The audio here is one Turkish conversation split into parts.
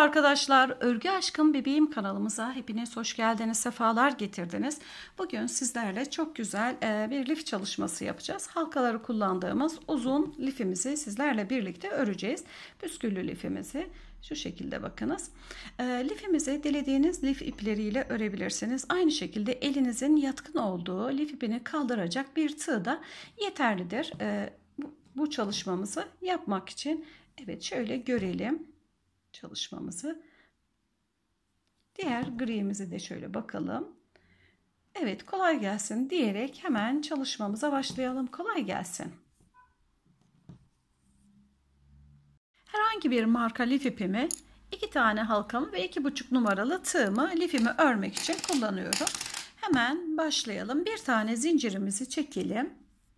arkadaşlar, Örgü Aşkım Bebeğim kanalımıza hepiniz hoş geldiniz, sefalar getirdiniz. Bugün sizlerle çok güzel bir lif çalışması yapacağız. Halkaları kullandığımız uzun lifimizi sizlerle birlikte öreceğiz. Püsküllü lifimizi şu şekilde bakınız. Lifimizi dilediğiniz lif ipleriyle örebilirsiniz. Aynı şekilde elinizin yatkın olduğu lif ipini kaldıracak bir tığ da yeterlidir. Bu çalışmamızı yapmak için. Evet, şöyle görelim çalışmamızı. Diğer gri'mizi de şöyle bakalım. Evet, kolay gelsin diyerek hemen çalışmamıza başlayalım. Kolay gelsin. Herhangi bir marka lif ipimi, 2 tane halkamı ve 2,5 numaralı tığımı lifimi örmek için kullanıyorum. Hemen başlayalım. Bir tane zincirimizi çekelim.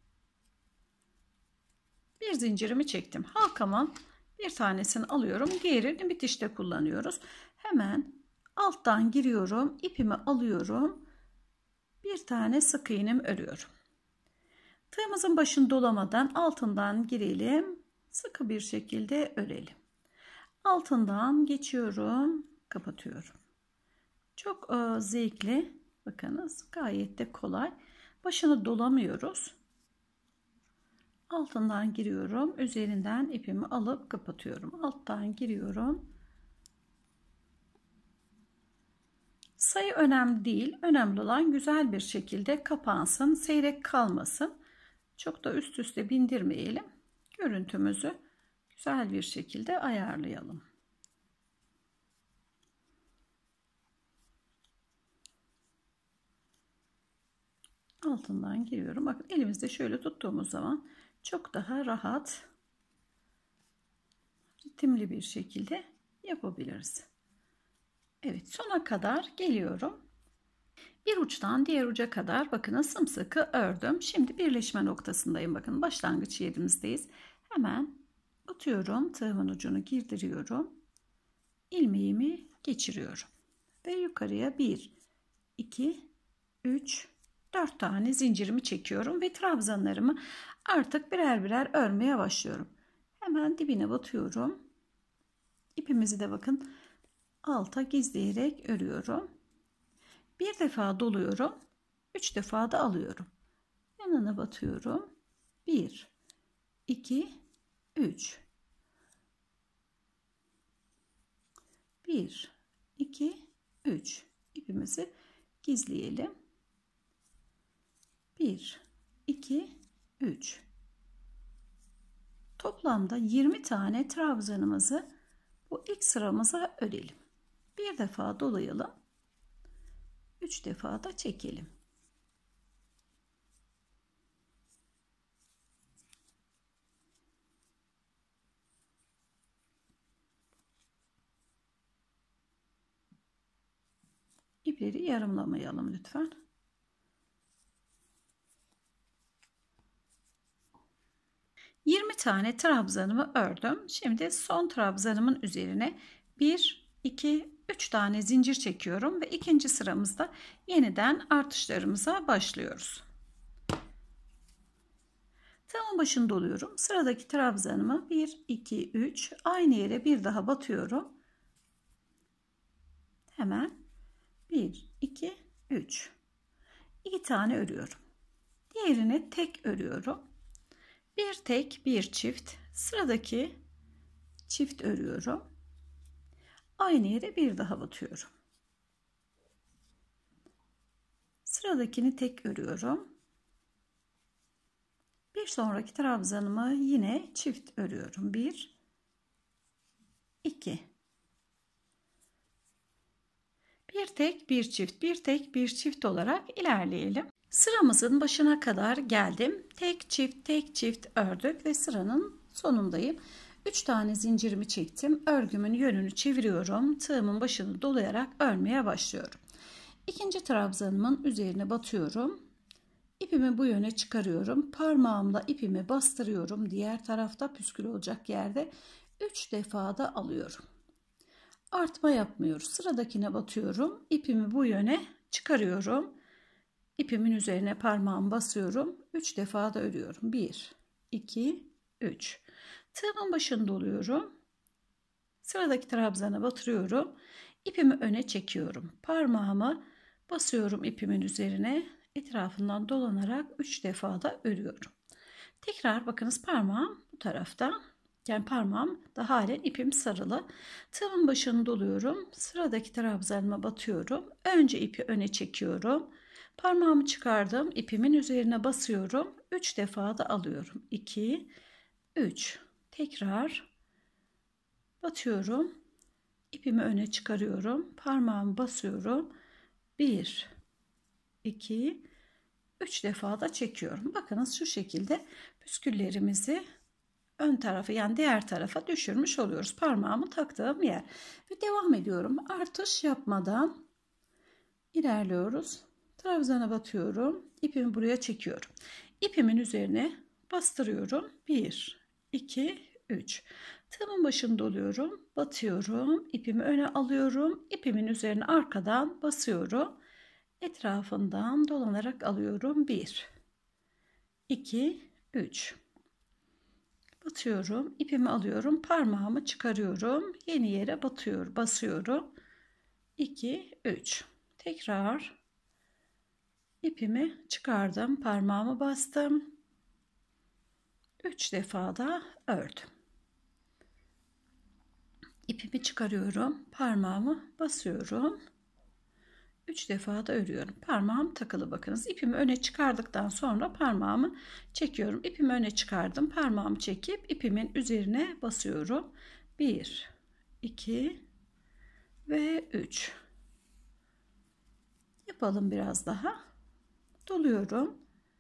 Bir zincirimi çektim. Halkamın bir tanesini alıyorum. Diğerini bitişte kullanıyoruz. Hemen alttan giriyorum. İpimi alıyorum. Bir tane sık iğnem örüyorum. Tığımızın başını dolamadan altından girelim. Sıkı bir şekilde örelim. Altından geçiyorum. Kapatıyorum. Çok zevkli. Bakınız, gayet de kolay. Başını dolamıyoruz. Altından giriyorum. Üzerinden ipimi alıp kapatıyorum. Alttan giriyorum. Sayı önemli değil. Önemli olan güzel bir şekilde kapansın. Seyrek kalmasın. Çok da üst üste bindirmeyelim. Görüntümüzü güzel bir şekilde ayarlayalım. Altından giriyorum. Bakın, elimizde şöyle tuttuğumuz zaman çok daha rahat, ritimli bir şekilde yapabiliriz. Evet, sona kadar geliyorum. Bir uçtan diğer uca kadar bakın sımsıkı ördüm. Şimdi birleşme noktasındayım. Bakın, başlangıç yerimizdeyiz. Hemen batıyorum. Tığımın ucunu girdiriyorum. İlmeğimi geçiriyorum. Ve yukarıya 1, 2, 3, 4 tane zincirimi çekiyorum. Ve trabzanlarımı artık birer birer örmeye başlıyorum. Hemen dibine batıyorum. İpimizi de bakın alta gizleyerek örüyorum. Bir defa doluyorum. 3 defa da alıyorum. Yanına batıyorum. 1, 2, 3. 1, 2, 3. İpimizi gizleyelim. 1, 2, 3. Toplamda 20 tane trabzanımızı bu ilk sıramıza örelim. Bir defa dolayalım. 3 defa da çekelim. İpleri yarımlamayalım lütfen. ...20 tane trabzanımı ördüm. Şimdi son trabzanımın üzerine 1, 2, 3 tane zincir çekiyorum ve ikinci sıramızda yeniden artışlarımıza başlıyoruz. Tığımın başını doluyorum. Sıradaki trabzanımı 1, 2, 3 aynı yere bir daha batıyorum. Hemen 1, 2, 3. 2 tane örüyorum. Diğerini tek örüyorum. Bir tek, bir çift. Sıradaki çift örüyorum. Aynı yere bir daha batıyorum. Sıradakini tek örüyorum. Bir sonraki trabzanımı yine çift örüyorum. 1, 2. Bir tek, bir çift, bir tek, bir çift olarak ilerleyelim. Sıramızın başına kadar geldim. Tek çift, tek çift ördük ve sıranın sonundayım. 3 tane zincirimi çektim. Örgümün yönünü çeviriyorum. Tığımın başını dolayarak örmeye başlıyorum. İkinci trabzanımın üzerine batıyorum. İpimi bu yöne çıkarıyorum. Parmağımla ipimi bastırıyorum. Diğer tarafta püskül olacak yerde 3 defa da alıyorum. Artma yapmıyoruz. Sıradakine batıyorum. İpimi bu yöne çıkarıyorum. İpimin üzerine parmağımı basıyorum. 3 defa da örüyorum. 1, 2, 3. Tığımın başını doluyorum. Sıradaki trabzana batırıyorum. İpimi öne çekiyorum. Parmağımı basıyorum ipimin üzerine. Etrafından dolanarak 3 defa da örüyorum. Tekrar bakınız, parmağım bu tarafta. Yani parmağım da halen ipim sarılı. Tığımın başını doluyorum. Sıradaki trabzanıma batıyorum. Önce ipi öne çekiyorum. Parmağımı çıkardım. İpimin üzerine basıyorum. 3 defa da alıyorum. 2, 3. Tekrar batıyorum. İpimi öne çıkarıyorum. Parmağımı basıyorum. 1, 2, 3 defa da çekiyorum. Bakınız şu şekilde püsküllerimizi ön tarafa, yani diğer tarafa düşürmüş oluyoruz. Parmağımı taktığım yer. Ve devam ediyorum. Artış yapmadan ilerliyoruz. Trabzana batıyorum. İpimi buraya çekiyorum. İpimin üzerine bastırıyorum. 1, 2, 3. Tığımın başını doluyorum. Batıyorum. İpimi öne alıyorum. İpimin üzerine arkadan basıyorum. Etrafından dolanarak alıyorum. 1, 2, 3. Batıyorum. İpimi alıyorum. Parmağımı çıkarıyorum. Yeni yere basıyorum. 2, 3. Tekrar ipimi çıkardım. Parmağımı bastım. 3 defa da ördüm. İpimi çıkarıyorum. Parmağımı basıyorum. 3 defa da örüyorum. Parmağım takılı, bakınız. İpimi öne çıkardıktan sonra parmağımı çekiyorum. İpimi öne çıkardım. Parmağımı çekip ipimin üzerine basıyorum. 1, 2 ve 3. Yapalım biraz daha. Doluyorum.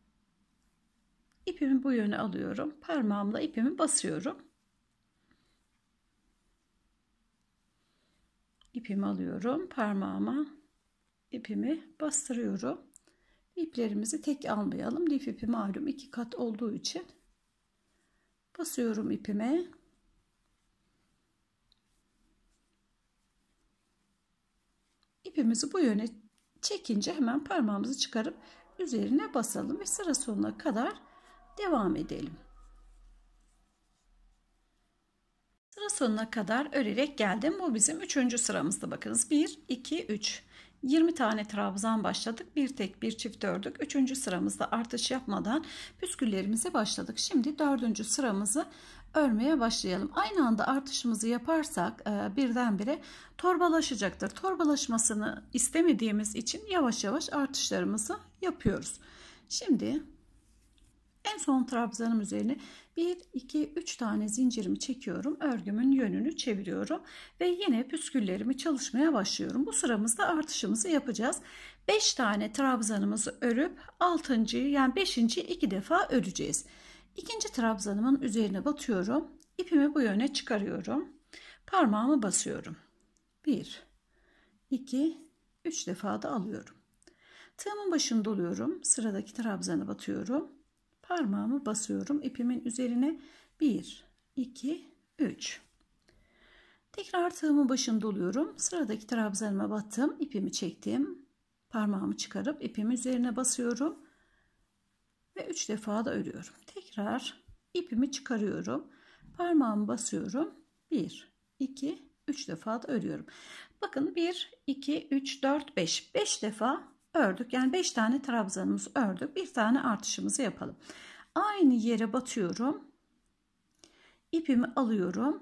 İpimi bu yöne alıyorum. Parmağımla ipimi basıyorum. İpimi alıyorum. Parmağıma ipimi bastırıyorum. İplerimizi tek almayalım. Lif ipi malum 2 kat olduğu için basıyorum ipime. İpimizi bu yöne çekince hemen parmağımızı çıkarıp üzerine basalım ve sıra sonuna kadar devam edelim. Sıra sonuna kadar örerek geldim. Bu bizim 3. sıramızda, bakınız. 1, 2, 3. 20 tane trabzan başladık. Bir tek bir çift ördük. 3. sıramızda artış yapmadan püsküllerimize başladık. Şimdi 4. sıramızı örmeye başlayalım. Aynı anda artışımızı yaparsak birdenbire torbalaşacaktır. Torbalaşmasını istemediğimiz için yavaş yavaş artışlarımızı yapıyoruz. Şimdi en son trabzanım üzerine 1, 2, 3 tane zincirimi çekiyorum. Örgümün yönünü çeviriyorum ve yine püsküllerimi çalışmaya başlıyorum. Bu sıramızda artışımızı yapacağız. 5 tane trabzanımızı örüp 6.'yı, yani 5.'yi 2 defa öreceğiz. İkinci trabzanımın üzerine batıyorum. İpimi bu yöne çıkarıyorum. Parmağımı basıyorum. 1, 2, 3 defa da alıyorum. Tığımın başını doluyorum. Sıradaki trabzana batıyorum. Parmağımı basıyorum ipimin üzerine. 1, 2, 3. Tekrar tığımın başını doluyorum. Sıradaki trabzanıma battım. İpimi çektim. Parmağımı çıkarıp ipimin üzerine basıyorum. Ve 3 defa da örüyorum. Tekrar ipimi çıkarıyorum. Parmağımı basıyorum. 1, 2, 3 defa da örüyorum. Bakın 1, 2, 3, 4, 5. 5 defa ördük. Yani 5 tane trabzanımızı ördük. Bir tane artışımızı yapalım. Aynı yere batıyorum. İpimi alıyorum.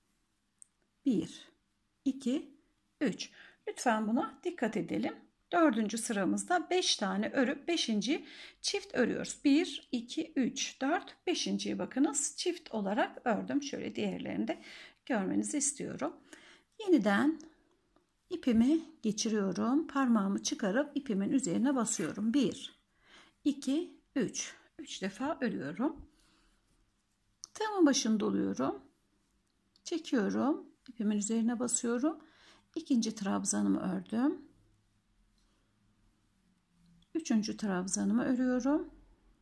1, 2, 3. Lütfen buna dikkat edelim. 4. sıramızda 5 tane örüp 5. çift örüyoruz. 1, 2, 3, 4, 5.'yi bakınız çift olarak ördüm. Şöyle diğerlerini de görmenizi istiyorum. Yeniden ipimi geçiriyorum. Parmağımı çıkarıp ipimin üzerine basıyorum. 1, 2, 3. 3 defa örüyorum. Tığımın başını doluyorum. Çekiyorum. İpimin üzerine basıyorum. İkinci trabzanımı ördüm. 3. trabzanımı örüyorum.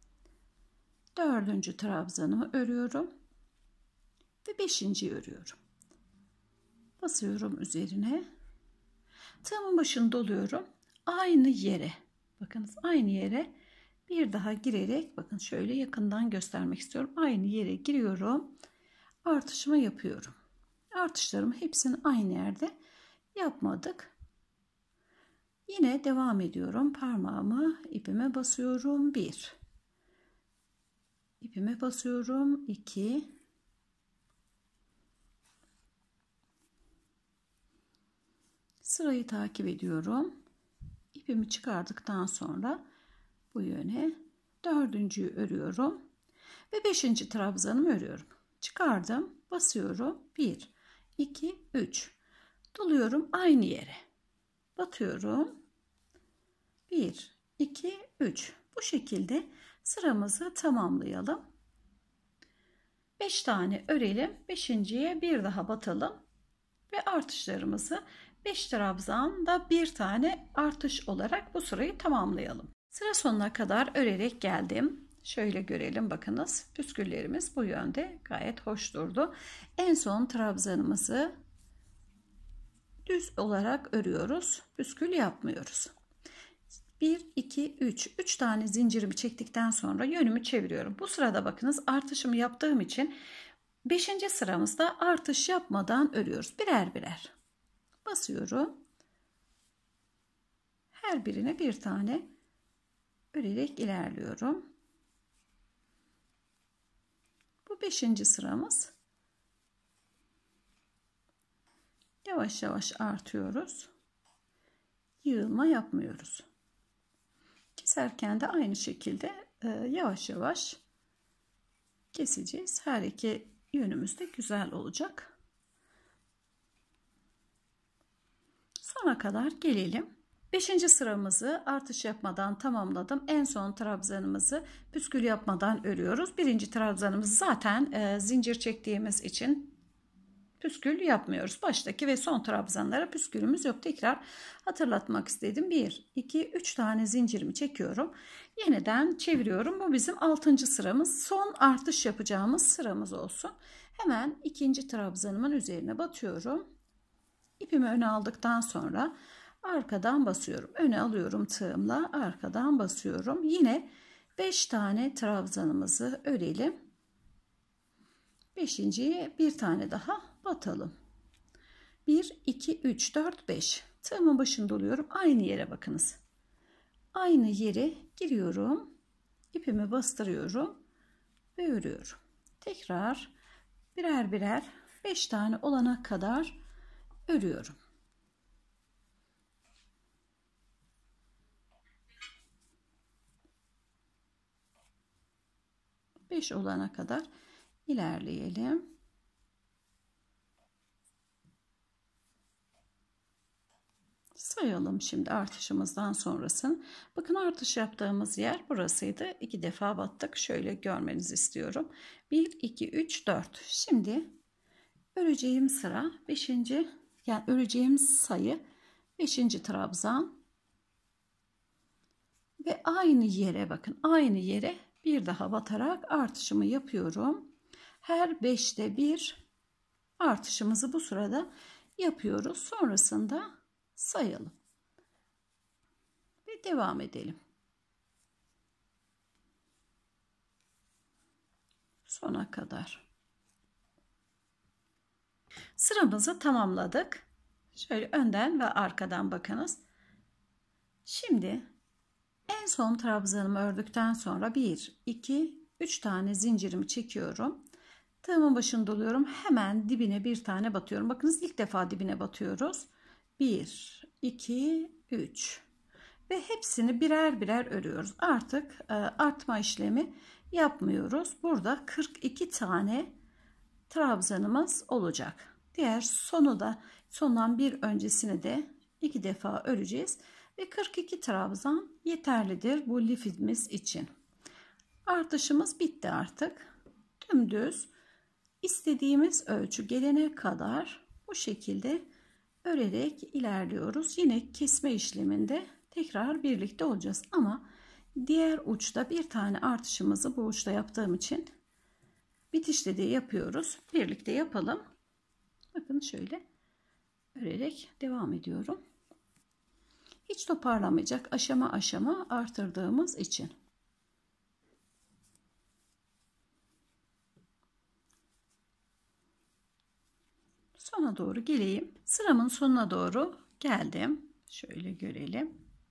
4. trabzanımı örüyorum. Ve 5.'yi örüyorum. Basıyorum üzerine. Tığımın başını doluyorum. Aynı yere, bakınız aynı yere bir daha girerek, bakın şöyle yakından göstermek istiyorum. Aynı yere giriyorum. Artışımı yapıyorum. Artışlarımı hepsini aynı yerde yapmadık. Yine devam ediyorum. Parmağımı ipime basıyorum. 1. İpime basıyorum. 2. Sırayı takip ediyorum. İpimi çıkardıktan sonra bu yöne 4.'yü örüyorum ve 5. trabzanımı örüyorum. Çıkardım, basıyorum. 1, 2, 3. Doluyorum aynı yere. Batıyorum. 1, 2, 3. Bu şekilde sıramızı tamamlayalım. 5 tane örelim. 5.'ye bir daha batalım ve artışlarımızı 5 trabzanda bir tane artış olarak bu sırayı tamamlayalım. Sıra sonuna kadar örerek geldim. Şöyle görelim, bakınız püsküllerimiz bu yönde gayet hoş durdu. En son trabzanımızı düz olarak örüyoruz. Püskül yapmıyoruz. 1, 2, 3. 3 tane zincirimi çektikten sonra yönümü çeviriyorum. Bu sırada bakınız artışımı yaptığım için 5. sıramızda artış yapmadan örüyoruz. Birer birer basıyorum. Her birine bir tane örerek ilerliyorum. Bu 5. sıramız. Yavaş yavaş artıyoruz. Yığılma yapmıyoruz. Keserken de aynı şekilde yavaş yavaş keseceğiz. Her iki yönümüz de güzel olacak. Sona kadar gelelim. 5. sıramızı artış yapmadan tamamladım. En son trabzanımızı püskül yapmadan örüyoruz. 1. trabzanımızı zaten zincir çektiğimiz için püskül yapmıyoruz. Baştaki ve son trabzanlara püskülümüz yok. Tekrar hatırlatmak istedim. 1, 2, 3 tane zincirimi çekiyorum. Yeniden çeviriyorum. Bu bizim 6. sıramız. Son artış yapacağımız sıramız olsun. Hemen 2. trabzanımın üzerine batıyorum. İpimi öne aldıktan sonra arkadan basıyorum. Öne alıyorum tığımla, arkadan basıyorum. Yine 5 tane trabzanımızı örelim. 5.'ye bir tane daha batalım. 1, 2, 3, 4, 5. Tığımın başında oluyorum. Aynı yere bakınız. Aynı yere giriyorum. İpimi bastırıyorum ve örüyorum. Tekrar birer birer 5 tane olana kadar örüyorum. 5 olana kadar ilerleyelim. Sayalım şimdi artışımızdan sonrasını. Bakın artış yaptığımız yer burasıydı. 2 defa battık. Şöyle görmenizi istiyorum. 1, 2, 3, 4. Şimdi öreceğim sıra 5. yani öreceğim sayı 5. trabzan. Ve aynı yere bakın. Aynı yere bir daha batarak artışımı yapıyorum. Her 5'te bir artışımızı bu sırada yapıyoruz. Sonrasında sayalım. Ve devam edelim. Sona kadar. Sıramızı tamamladık. Şöyle önden ve arkadan bakınız. Şimdi en son trabzanımı ördükten sonra 1, 2, 3 tane zincirimi çekiyorum. Tığımın başında oluyorum. Hemen dibine bir tane batıyorum. Bakınız ilk defa dibine batıyoruz. 1, 2, 3 ve hepsini birer birer örüyoruz. Artık artma işlemi yapmıyoruz. Burada 42 tane trabzanımız olacak. Diğer sondan bir öncesini de 2 defa öreceğiz. Ve 42 trabzan yeterlidir bu lifimiz için. Artışımız bitti artık. Dümdüz istediğimiz ölçü gelene kadar bu şekilde örerek ilerliyoruz. Yine kesme işleminde tekrar birlikte olacağız. Ama diğer uçta bir tane artışımızı bu uçta yaptığım için bitişte de yapıyoruz. Birlikte yapalım. Bakın şöyle örerek devam ediyorum. Hiç toparlamayacak, aşama aşama artırdığımız için. Sona doğru geleyim. Sıramın sonuna doğru geldim. Şöyle görelim.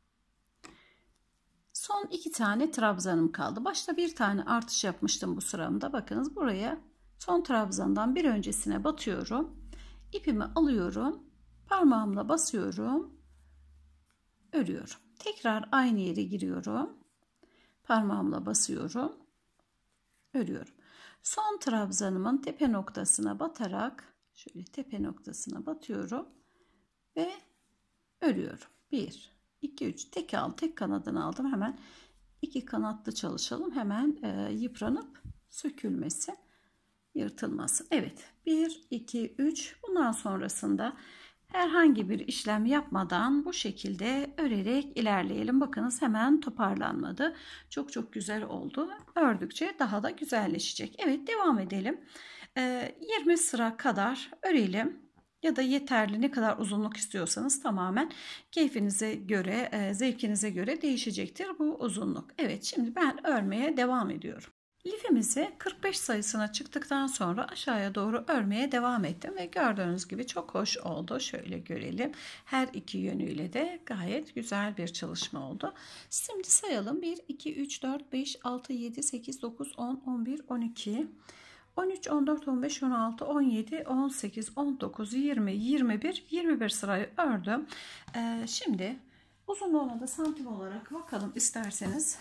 Son 2 tane trabzanım kaldı. Başta bir tane artış yapmıştım bu sıramda. Bakınız buraya son trabzandan bir öncesine batıyorum. İpimi alıyorum. Parmağımla basıyorum. Örüyorum. Tekrar aynı yere giriyorum. Parmağımla basıyorum. Örüyorum. Son trabzanımın tepe noktasına batarak şöyle tepe noktasına batıyorum ve örüyorum. 1 2 3 tek kanadını aldım. Hemen 2 kanatlı çalışalım. Hemen yıpranıp sökülmesin, yırtılmasın. Evet, 1 2 3. Bundan sonrasında herhangi bir işlem yapmadan bu şekilde örerek ilerleyelim. Bakınız hemen toparlanmadı. Çok güzel oldu. Ördükçe daha da güzelleşecek. Evet, devam edelim. 20 sıra kadar örelim. Ya da yeterli, ne kadar uzunluk istiyorsanız tamamen keyfinize göre, zevkinize göre değişecektir bu uzunluk. Evet, şimdi ben örmeye devam ediyorum. Lifimizi 45 sayısına çıktıktan sonra aşağıya doğru örmeye devam ettim ve gördüğünüz gibi çok hoş oldu. Şöyle görelim. Her iki yönüyle de gayet güzel bir çalışma oldu. Şimdi sayalım. 1 2 3 4 5 6 7 8 9 10 11 12 13 14 15 16 17 18 19 20 21 sırayı ördüm. Şimdi uzunluğuna da santim olarak bakalım isterseniz.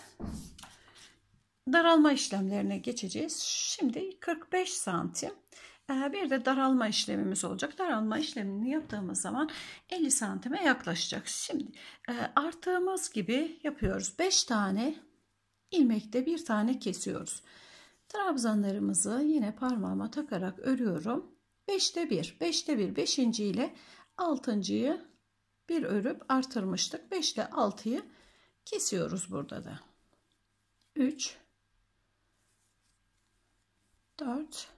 Daralma işlemlerine geçeceğiz. Şimdi 45 santim. Bir de daralma işlemimiz olacak. Daralma işlemini yaptığımız zaman 50 santime yaklaşacak. Şimdi arttığımız gibi yapıyoruz. 5 tane ilmekte bir tane kesiyoruz. Trabzanlarımızı yine parmağıma takarak örüyorum. 5'te 1, 5'te 1, 5. ile 6.'yı bir örüp artırmıştık. 5 ile 6'yı kesiyoruz burada da. 3 4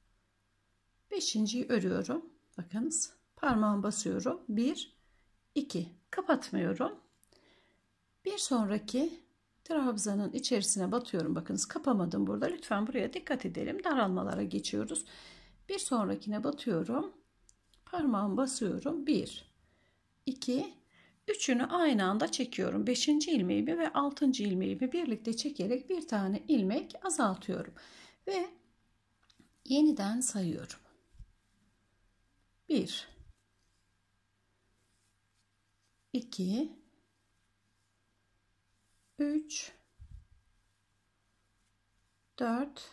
5.'yi örüyorum. Bakınız parmağımı basıyorum. 1 2 kapatmıyorum. Bir sonraki trabzanın içerisine batıyorum. Bakınız kapamadım burada. Lütfen buraya dikkat edelim. Daralmalara geçiyoruz. Bir sonrakine batıyorum. Parmağımı basıyorum. 1 2 üçünü aynı anda çekiyorum. 5. ilmeğimi ve 6. ilmeğimi birlikte çekerek bir tane ilmek azaltıyorum. Ve yeniden sayıyorum. 1 2 3 4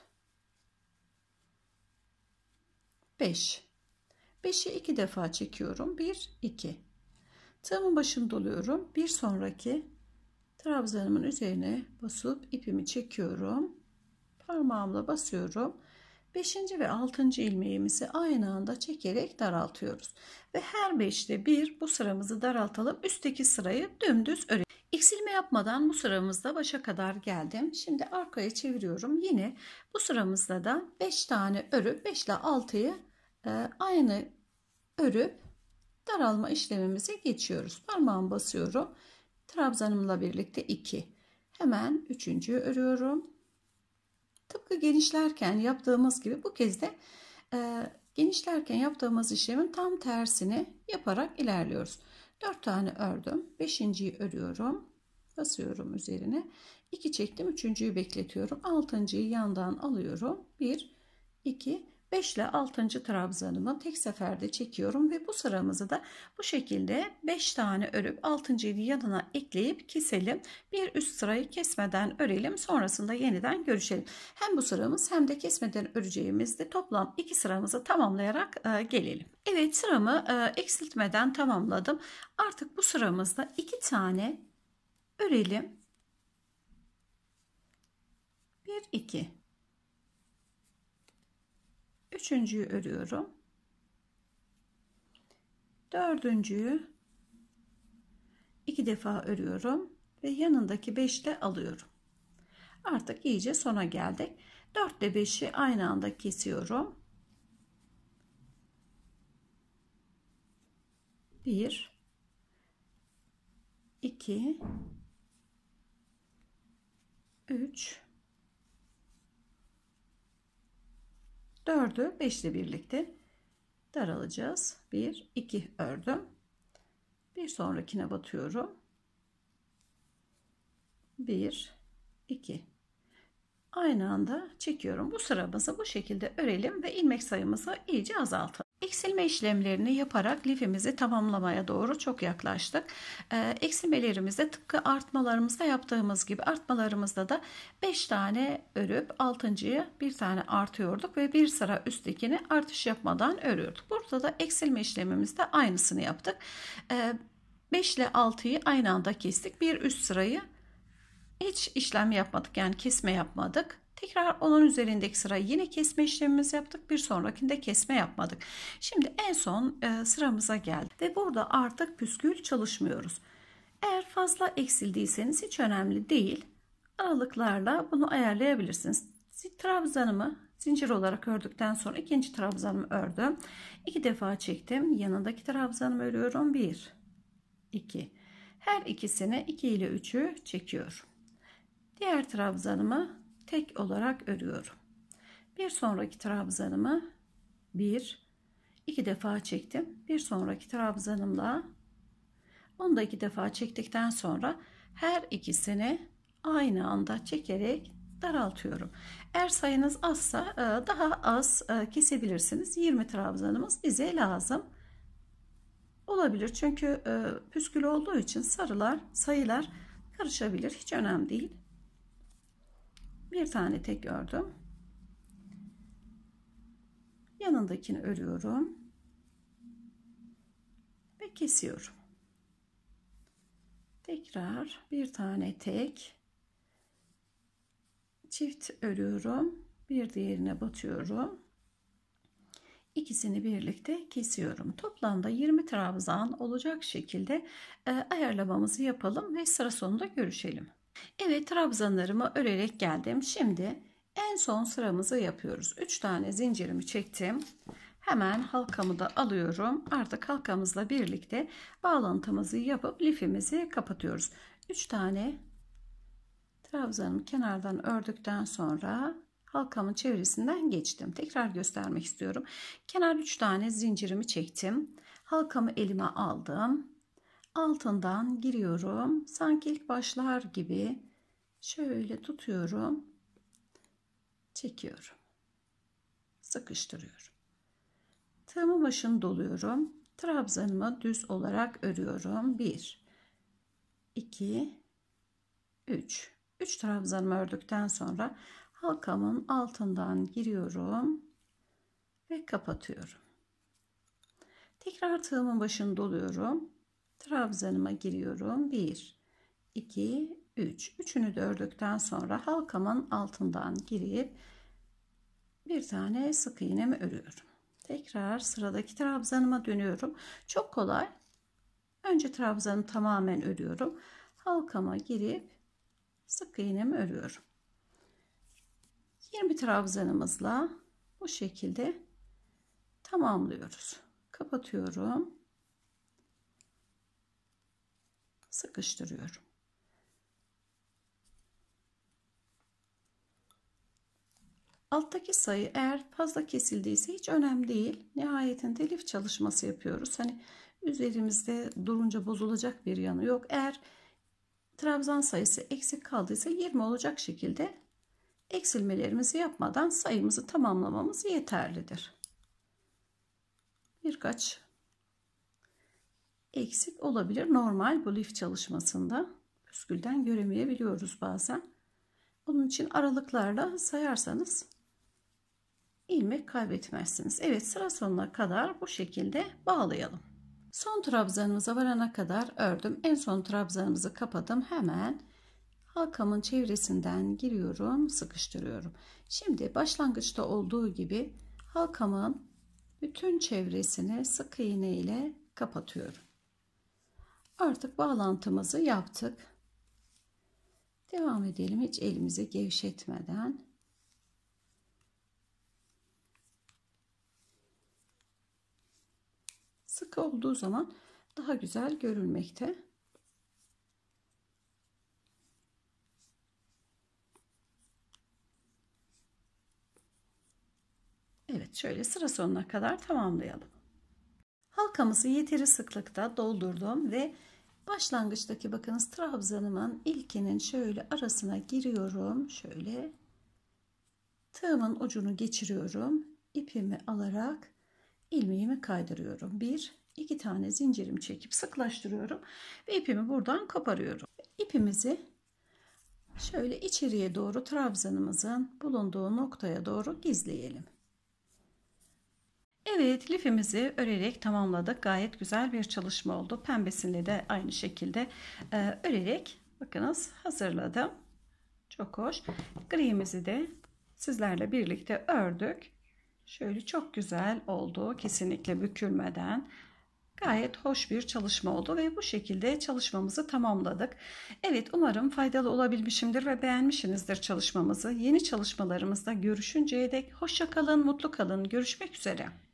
5. 5'i 2 defa çekiyorum. 1 2. Tığımın başını doluyorum. Bir sonraki trabzanımın üzerine basıp ipimi çekiyorum. Parmağımla basıyorum. 5. ve 6. ilmeğimizi aynı anda çekerek daraltıyoruz. Ve her 5'te bir bu sıramızı daraltalım. Üstteki sırayı dümdüz örelim. Eksilme yapmadan bu sıramızda başa kadar geldim. Şimdi arkaya çeviriyorum. Yine bu sıramızda da 5 tane örüp 5 ile 6'yı aynı örüp daralma işlemimize geçiyoruz. Parmağımı basıyorum. Trabzanımla birlikte 2. Hemen 3.'yü örüyorum. Tıpkı genişlerken yaptığımız gibi bu kez de genişlerken yaptığımız işlemin tam tersini yaparak ilerliyoruz. 4 tane ördüm. 5.'yi örüyorum. Basıyorum üzerine. 2 çektim. 3.'yü bekletiyorum. 6.'yı yandan alıyorum. 1, 2, 5 ile 6. trabzanımı tek seferde çekiyorum ve bu sıramızı da bu şekilde 5 tane örüp 6.'yı yanına ekleyip keselim. Bir üst sırayı kesmeden örelim. Sonrasında yeniden görüşelim. Hem bu sıramız hem de kesmeden öreceğimizde toplam 2 sıramızı tamamlayarak gelelim. Evet, sıramı eksiltmeden tamamladım. Artık bu sıramızda 2 tane örelim. 1 2. 3.'yü örüyorum. 4.'yü 2 defa örüyorum ve yanındaki 5 ile alıyorum. Artık iyice sona geldik. 4 ile 5'i aynı anda kesiyorum. 1 2 3 4'ü 5 ile birlikte daralacağız. 1 2 ördüm. Bir sonrakine batıyorum. 1 2 aynı anda çekiyorum. Bu sıramızı bu şekilde örelim ve ilmek sayımızı iyice azaltalım. Eksilme işlemlerini yaparak lifimizi tamamlamaya doğru çok yaklaştık. Eksilmelerimizde tıpkı artmalarımızda yaptığımız gibi artmalarımızda da 5 tane örüp 6.'yı bir tane artıyorduk ve bir sıra üsttekini artış yapmadan örüyorduk. Burada da eksilme işlemimizde aynısını yaptık. 5 ile 6'yı aynı anda kestik. Bir üst sırayı hiç işlem yapmadık, yani kesme yapmadık. Tekrar onun üzerindeki sırayı yine kesme işlemimizi yaptık. Bir sonrakinde kesme yapmadık. Şimdi en son sıramıza geldik ve burada artık püskül çalışmıyoruz. Eğer fazla eksildiyseniz hiç önemli değil. Aralıklarla bunu ayarlayabilirsiniz. Trabzanımı zincir olarak ördükten sonra ikinci trabzanımı ördüm. 2 defa çektim. Yanındaki trabzanımı örüyorum. 1 2. Her ikisini 2 ile 3'ü çekiyorum. Diğer trabzanımı tek olarak örüyorum. Bir sonraki trabzanımı 1 2 defa çektim. Bir sonraki trabzanımla onu da 2 defa çektikten sonra her ikisini aynı anda çekerek daraltıyorum. Eğer sayınız azsa daha az kesebilirsiniz. 20 trabzanımız bize lazım olabilir. Çünkü püskül olduğu için sayılar karışabilir. Hiç önemli değil. Bir tane tek ördüm. Yanındakini örüyorum ve kesiyorum. Tekrar bir tane tek, çift örüyorum. Bir diğerine batıyorum. İkisini birlikte kesiyorum. Toplamda 20 trabzan olacak şekilde ayarlamamızı yapalım ve sıra sonunda görüşelim. Evet, trabzanlarımı örerek geldim. Şimdi en son sıramızı yapıyoruz. 3 tane zincirimi çektim. Hemen halkamı da alıyorum. Artık halkamızla birlikte bağlantımızı yapıp lifimizi kapatıyoruz. 3 tane trabzanımı kenardan ördükten sonra halkamın çevresinden geçtim. Tekrar göstermek istiyorum. Kenar 3 tane zincirimi çektim. Halkamı elime aldım. Altından giriyorum. Sanki ilk başlar gibi şöyle tutuyorum. Çekiyorum. Sıkıştırıyorum. Tığımın başını doluyorum. Trabzanımı düz olarak örüyorum. 1 2 3 3 trabzanımı ördükten sonra halkamın altından giriyorum ve kapatıyorum. Tekrar tığımın başını doluyorum. Trabzanıma giriyorum. 1 2 3 üçünü de ördükten sonra halkamın altından girip bir tane sık iğnemi örüyorum. Tekrar sıradaki trabzanıma dönüyorum. Çok kolay. Önce trabzanı tamamen örüyorum. Halkama girip sık iğnemi örüyorum. 20 trabzanımızla bu şekilde tamamlıyoruz. Kapatıyorum. Sıkıştırıyorum. Alttaki sayı eğer fazla kesildiyse hiç önemli değil. Nihayetinde lif çalışması yapıyoruz. Hani üzerimizde durunca bozulacak bir yanı yok. Eğer trabzan sayısı eksik kaldıysa 20 olacak şekilde eksilmelerimizi yapmadan sayımızı tamamlamamız yeterlidir. Birkaç eksik olabilir. Normal bu lif çalışmasında. Püskülden göremeyebiliyoruz bazen. Onun için aralıklarla sayarsanız ilmek kaybetmezsiniz. Evet, sıra sonuna kadar bu şekilde bağlayalım. Son trabzanımıza varana kadar ördüm. En son trabzanımızı kapadım. Hemen halkamın çevresinden giriyorum, sıkıştırıyorum. Şimdi başlangıçta olduğu gibi halkamın bütün çevresini sık iğne ile kapatıyorum. Artık bağlantımızı yaptık. Devam edelim hiç elimizi gevşetmeden. Sıkı olduğu zaman daha güzel görülmekte. Evet, şöyle sıra sonuna kadar tamamlayalım. Halkamızı yeteri sıklıkta doldurdum ve başlangıçtaki bakınız trabzanımın ilkinin şöyle arasına giriyorum. Şöyle tığımın ucunu geçiriyorum. İpimi alarak ilmeğimi kaydırıyorum. 2 tane zincirimi çekip sıklaştırıyorum ve ipimi buradan koparıyorum. İpimizi şöyle içeriye doğru trabzanımızın bulunduğu noktaya doğru gizleyelim. Evet, lifimizi örerek tamamladık. Gayet güzel bir çalışma oldu. Pembesini de aynı şekilde örerek bakınız hazırladım. Çok hoş. Gri'mizi de sizlerle birlikte ördük. Şöyle çok güzel oldu. Kesinlikle bükülmeden. Gayet hoş bir çalışma oldu ve bu şekilde çalışmamızı tamamladık. Evet, umarım faydalı olabilmişimdir ve beğenmişsinizdir çalışmamızı. Yeni çalışmalarımızda görüşünceye dek hoşça kalın, mutlu kalın. Görüşmek üzere.